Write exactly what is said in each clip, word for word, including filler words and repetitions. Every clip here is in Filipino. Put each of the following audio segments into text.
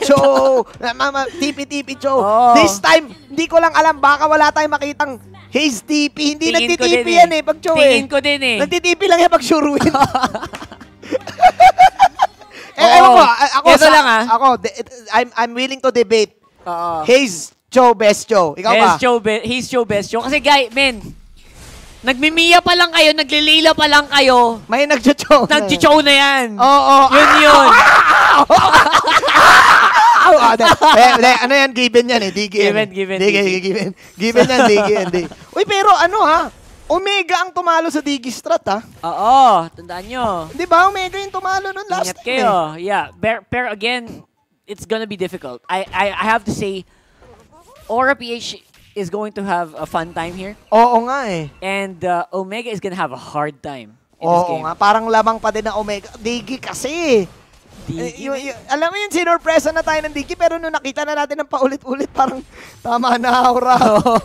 Cho. T P T P Cho. Oh. This time, hindi ko lang alam, baka wala tayong makitang Haze T P. Hindi nagti-T P yan eh, pag Cho eh. Tingin ko din eh. Nagti-T P lang yan pag sure win. eh, Oo. ewan ko, ako, Ito sa, lang ah. ako, I'm, I'm willing to debate. Oo. Haze Cho, best Cho. Ikaw ba? Best Cho, be Haze Cho, best Cho. Kasi guy, men, nagmimiya pa lang kayo, naglilila pa lang kayo. May nagcho-cho. Nagcho-cho na yan. Oo. Oh, oh. Yun yun. oh, de, de, de, ano yan? Given yan eh. Di given, given. Di, given, given. Given yan, di, given, di. Uy, pero ano ha? Omega ang tumalo sa Digi Strat ha? Oo, tandaan nyo. Di ba? Omega yung tumalo nun last Ingat kayo. Eh. Yeah, pero, pero again, it's gonna be difficult. I, I, I have to say, Mpl-Ph is going to have a fun time here. Oo nga eh. And uh, Omega is gonna have a hard time in Oo this game. nga, parang lamang pa din ng Omega. Digi kasi. Digi. Eh, y- y- alam mo yun, sinorpresa na tayo ng Digi, pero nung nakita na natin ng paulit-ulit, parang tama na, Aura.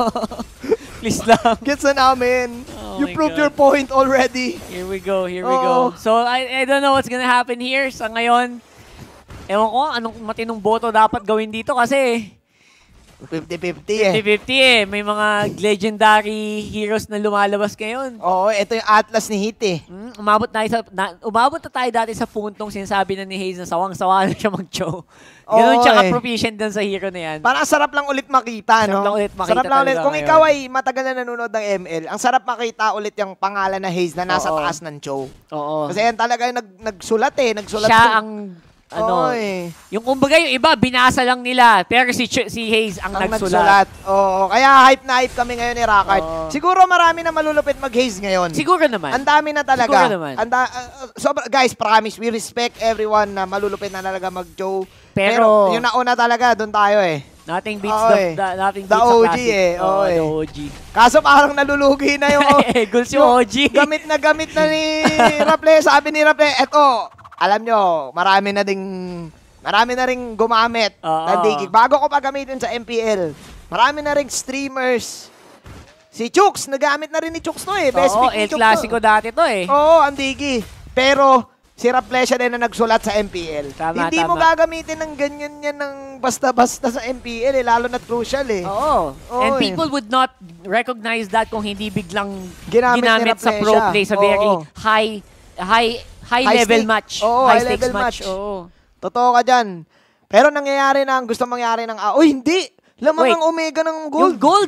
Please lang. Gets na namin. Oh you proved God. your point already. Here we go, here we Oh. go. So, I, I don't know what's gonna happen here. Sa ngayon, ewan ko, anong matinong boto dapat gawin dito kasi fifty fifty eh. fifty fifty eh. May mga legendary heroes na lumalabas ngayon. Oo, ito yung Atlas ni Hit eh. Mm, umabot, na sa, na, umabot na tayo dati sa puntong sinasabi na ni Haze na sawang-sawa na siya mag-show. Ganun Oo, siya eh. ka-proficient dun sa hero na yan. Parang sarap lang ulit makita, no? Sarap lang ulit makita Sarap lang ulit. talaga Kung ngayon. ikaw ay matagal na nanonood ng M L, ang sarap makita ulit yung pangalan na Haze na nasa Oo. taas ng show. Oo. Kasi yan talaga yung nag, nagsulat eh. Nagsulat Siya yung- ang, ano, Oo, eh. yung kumbaga yung iba, binasa lang nila. Pero si, Ch si Haze ang, ang nagsulat. nagsulat. Oo, kaya hype na hype kami ngayon ni Rockard. Oo. Siguro marami na malulupit mag-Haze ngayon. Siguro naman. Ang dami na talaga. Siguro naman. Anda, uh, sobra, guys, promise, we respect everyone na malulupit na talaga mag-Joe. Pero, Pero yung nauna talaga, doon tayo eh. Nothing beats Oo, the, eh. the, nothing The beats O G classic. eh. Oo, Oo, eh. the O G. Kaso parang nalulugi na yung... Goals yung O G. Gamit na gamit na ni Raple. Sabi ni Raple, eto, alam nyo, marami na ding... Marami na ring gumamit Oo. ng Digi. Bago ko pa gamitin sa M P L, marami na ring streamers. Si Chooks, nagamit na rin ni Chooks to eh. Best Oo, pick ni El Chooks Clasico to. dati to eh. Oo, ang Digi. Pero, si Raple siya din na nagsulat sa M P L. Tama, Hindi tama. mo gagamitin ng ganyan yan ng basta-basta sa M P L eh, lalo na't crucial eh. Oo. Oo, And eh. people would not recognize that kung hindi biglang Ginamit ginamit, ni sa Raple pro siya. play sa very Oo. high high high, High level stake. match. Oo, high high stakes level match. match. Oo. Totoo ka dyan. Pero nangyayari na ang gusto mangyari ng... Ah, uy, hindi! Lamang Wait. ang Omega ng Yung gold. gold.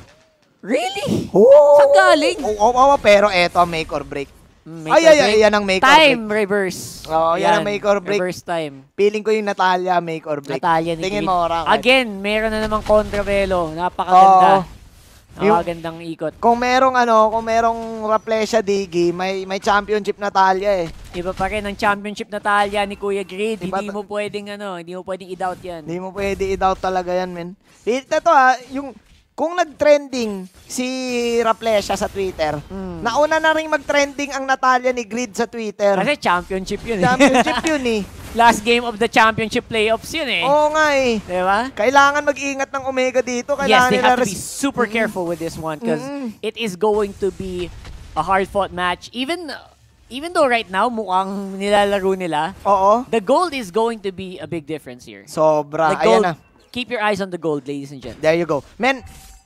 Really? Oh. Saan galing? Oo, oo, oo, pero eto, make or break. Make ay, or ay, ay, break. yan ang make or Time break. reverse. Oo, yan ang make or break. Reverse time. Feeling ko yung Natalia, make or break. Natalia ni Tingin Creed. mo, Rocket. Again, meron na namang kontrabelo. Napakaganda. Oo. Napakagandang ikot. Kung merong ano, kung merong Raplesha Digi, may may championship Natalia eh. Iba pa rin ang championship Natalia ni Kuya Grid. Iba Hindi mo pwedeng ano, hindi mo pwedeng i-doubt yan. Hindi mo pwede i-doubt talaga yan, men. Ito ha, yung kung nag-trending si Raplesha sa Twitter, Mm. nauna na rin mag-trending ang Natalia ni Grid sa Twitter. Kasi championship yun eh. Championship yun eh. Last game of the championship playoffs yun eh. Oo nga eh. Diba? Kailangan mag-ingat ng Omega dito. Yes, Kailangan they nila have to be res- super careful with this one because Mm-mm. it is going to be a hard-fought match. Even even though right now mukhang nilalaro nila, Oo. the gold is going to be a big difference here. Sobra. The gold, Ayan na. keep your eyes on the gold, ladies and gentlemen. There you go. Men,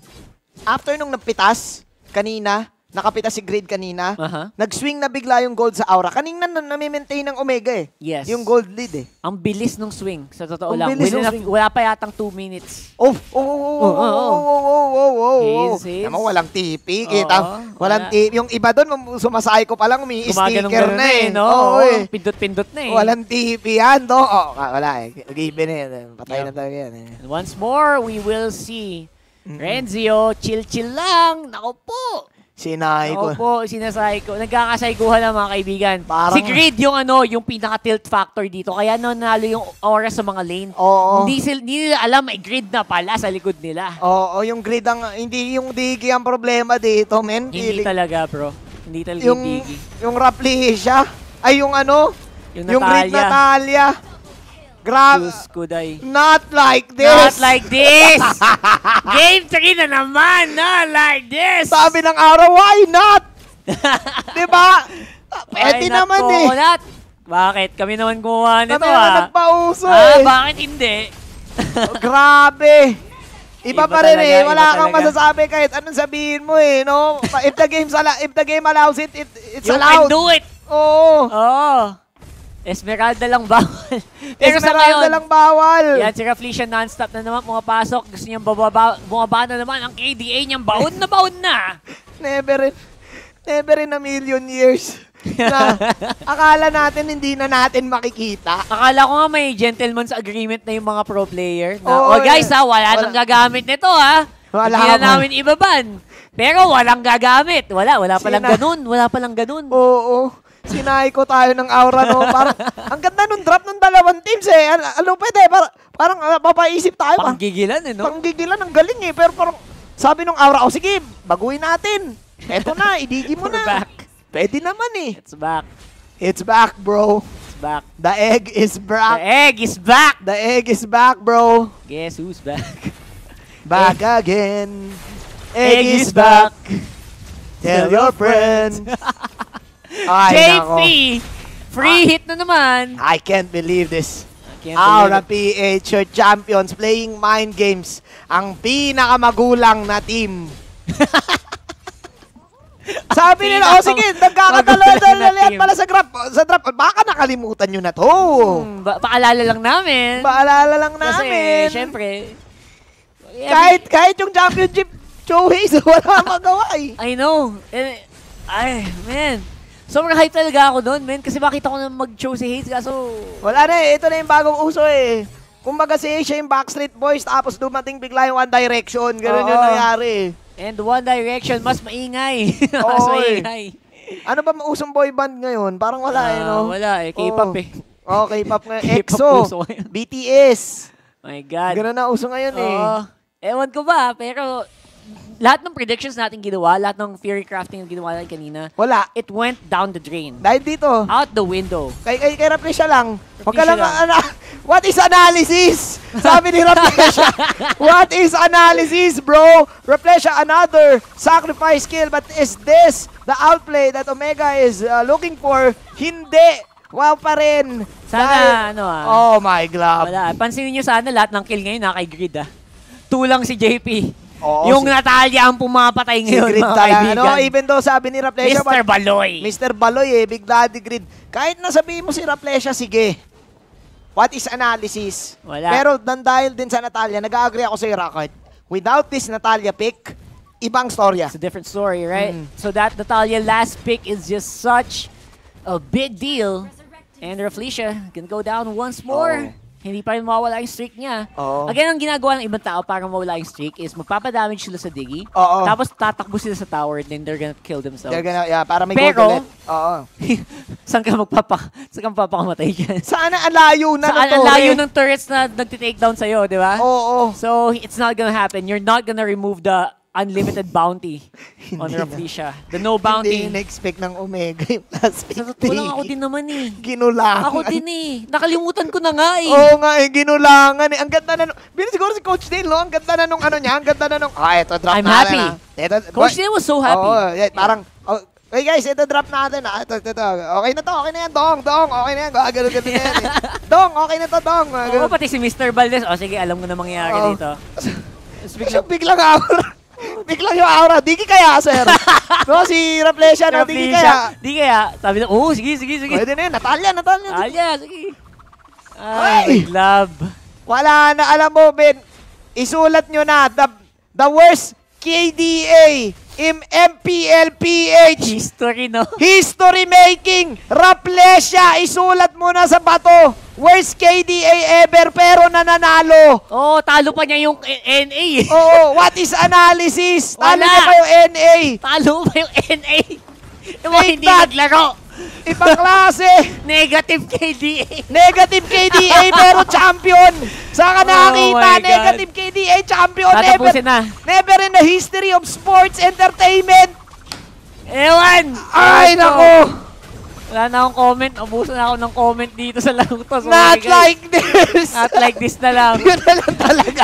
after nung napitas, kanina, nakapitas si Grid kanina, Aha. nag-swing na bigla yung gold sa aura. Kanina na nami-maintain ng Omega eh. Yes. Yung gold lead eh. Ang bilis ng swing, sa totoo Ang lang. bilis Within ng a- swing. wala pa yatang two minutes. Oh, oh, oh, oh, oh, Oo, oh, oo. oh, oh, oh, oh, oh. His, his. Alam mo, walang T P. Oo, Kita, wala. walang T P. Yung iba doon, sumasay ko pa lang, umi-sticker Gumaganong na eh. no? Oo, Oo, eh. Pindot-pindot na eh. Walang T P yan, do. Oh, ah, wala eh. Given eh. Patay Yeah. na talaga yan eh. And once more, we will see Renzio, chill-chill lang. Nako po. Sinay ko. Nako po, sinasay ko. Nagkakasayguhan na mga kaibigan. Parang- Si Grid yung ano, yung pinaka-tilt factor dito. Kaya nanalo yung aura sa mga lane. Oo. Hindi, sil, hindi nila alam may Grid na pala sa likod nila. Oo, yung grid ang, hindi yung Digi ang problema dito, men. Hindi Feeling- talaga, bro. Hindi talaga yung, yung Digi. yung Raplesha, ay yung ano, Yung yung grid Natalia. Natalia. Grabe. Diyos ko, day. Not like this. Not like this! Game three na naman! Not like this! Sabi ng araw, why not? Diba? Pwede Why not, naman eh. Coconut? Bakit? Kami naman gumawa nito, Kami naman ah. nagpauso Ah, eh. bakit hindi? Oh, grabe. Iba, Iba pa rin talaga, eh. Wala iba kang talaga. masasabi kahit anong sabihin mo eh, no? If the game if the game allows it, it it's You allowed. can do it! Oo. Oo. Esmeralda lang bawal. Pero sa Esmeralda ngayon, lang bawal. yan, si Raflesia non-stop na naman pumapasok. Gusto niyang bababa, bumaba na naman ang K D A niyang baon na baon na. Never in, never in a million years. Na akala natin hindi na natin makikita. Akala ko nga may gentleman's agreement na yung mga pro player. Na, Oo, oh, guys eh. ha, wala, Wala. nang gagamit nito ha. Wala Hindi na ka. namin ibaban. Pero walang gagamit. Wala, wala palang Sina- ganun. Wala palang ganun. Oo. Sinay ko tayo ng aura, no? Parang, ang ganda nung drop ng dalawang teams eh. Ano, ano pwede? Parang, parang uh, papaisip tayo. Parang, Panggigilan eh, no? panggigilan, ang galing eh. Pero parang, sabi nung aura, oh sige, baguhin natin. Eto na, idigi mo We're na. back. Pwede naman eh. It's back. It's back, bro. It's back. The egg is The back. egg is back! The egg is back, bro. Guess who's back? Back again. Egg Egg is is back. back. Tell your friend. Ay, J P! nako. Free Ah. hit na naman. I can't believe this. Can't Aura believe it. P H, your champions playing mind games. Ang pinakamagulang na team. Sabi nila, oh sige, nagkakatalo-talo Magulang na yan team. pala sa draft. Sa draft, baka nakalimutan nyo na to. Hmm, ba paalala lang namin. Paalala lang Kasi, namin. syempre, kahit, kahit yung championship, Joey, wala magawa eh. I know. Eh, ay, man. Sobrang hype talaga ako doon, man. Kasi makita ko na mag-show si Hayes, kaso... Wala na eh, ito na yung bagong uso eh. Kumbaga si siya yung Backstreet Boys, tapos dumating bigla yung One Direction. Ganun Oo. yung nangyari. And One Direction, mas maingay. mas Oo, eh. maingay. Ano ba usong boy band ngayon? Parang wala eh, Ah, no? wala eh. K-pop Oo. eh. Oh, K-pop ngayon. K-pop EXO, uso ngayon. B T S. My God. Ganun na uso ngayon eh. Oo. Ewan ko ba, pero lahat ng predictions natin ginawa, lahat ng theory crafting na ginawa natin kanina, Wala. it went down the drain. Dahil dito, Out the window. kay, kay, kay Raplesia lang. Huwag ka Raplesia lang, lang. ano, what is analysis? Sabi ni Raplesia, what is analysis, bro? Raplesia, another sacrifice kill, but is this the outplay that Omega is uh, looking for? Hindi. Wow pa rin. Sana, Dahil- ano ah. Oh my God. Wala. Pansinin nyo sana lahat ng kill ngayon na kay Grid ah. Tulang si J P. Oo, yung si- Natalia ang pumapatay Si ngayon, Grid mga talaga. kaibigan. No, even though sabi ni Raplesia, Mister Baloy. Mister Baloy eh, Big Daddy Grid. Kahit nasabihin mo si Raplesia, sige. What is analysis? Wala. Pero dan dahil din sa Natalia, nag-agree ako sa Rocket. Without this Natalia pick, ibang storya. It's a different story, right? Mm. So that Natalia last pick is just such a big deal. And Raflesia can go down once more. Oo. Hindi pa rin mawawala yung streak niya. Oo. Again, ang ginagawa ng ibang tao para mawala yung streak is magpapadamage sila sa Diggy. Oo. Tapos tatakbo sila sa tower, then they're gonna kill themselves. They're gonna, yeah, para may Pero- gold ulit. Oo. Saan ka magpapa, saan ka magpapakamatay dyan? Sana ang layo na Saan na ang to, layo eh. ng turrets na nagtitake down sa'yo, di ba? Oo. So, it's not gonna happen. You're not gonna remove the unlimited bounty on Hindi na. Raflesia. The no bounty. Hindi na-expect ng Omega yung plus Sa totoo fifty. lang ako din naman eh. Ginulangan. Ako din eh. Nakalimutan ko na nga eh. Oo nga eh, ginulangan eh. Ang ganda na nung, bilis siguro si Coach Dale, no? Ang ganda na nung ano niya, ang ganda na nung, ah, ito, drop I'm natin, happy. ah. Ito, Coach Dale was so happy. Oo, yeah, parang, oh, hey guys, ito drop natin, ah. Ito, ito, ito. Okay na to, okay na yan, Dong, Dong, okay na yan. Ah, ganun, ganun na yan eh. Dong, okay na to, Dong. Ah, Oo, ganun. pati si Mister Valdez. O sige, alam ko na mangyayari Oo. dito. Biglang, biglang aura. Biglang yung aura. Digi kaya, sir. No, si Raplesia na digi kaya. Di kaya. Sabi na, oh, sige, sige, sige. Pwede na yun, Natalia, Natalia. Alya, sige. Ay! Ay, love. Wala na, alam mo, Ben. Isulat nyo na, the, the worst K D A in M P L P H. History, no? History making. Raplesia, isulat mo na sa bato. Worst K D A ever, pero nananalo. Oh, talo pa niya yung N A eh. Oo, what is analysis? Talo Wala. na pa yung N A. Talo pa yung N A. Yung mga Take hindi that. naglaro. Ibang klase. Negative K D A. Negative K D A pero champion. Saan ka Oh nakakita? my God. Negative K D A champion. Never, Tatapusin na. never in the history of sports entertainment. Ewan! Ay, Ewan ko. nako. Wala na akong comment. Ubusan na ako ng comment dito sa laro to. Sorry, Not guys. like this. Not like this na lang. Yun na lang talaga.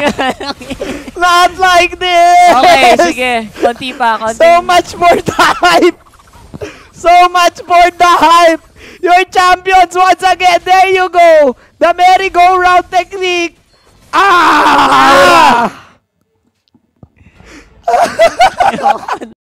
Not like this. Okay, sige. Konti pa, konti. So much more time. So much for the hype. Your champions once again. There you go. The merry-go-round technique. Ah!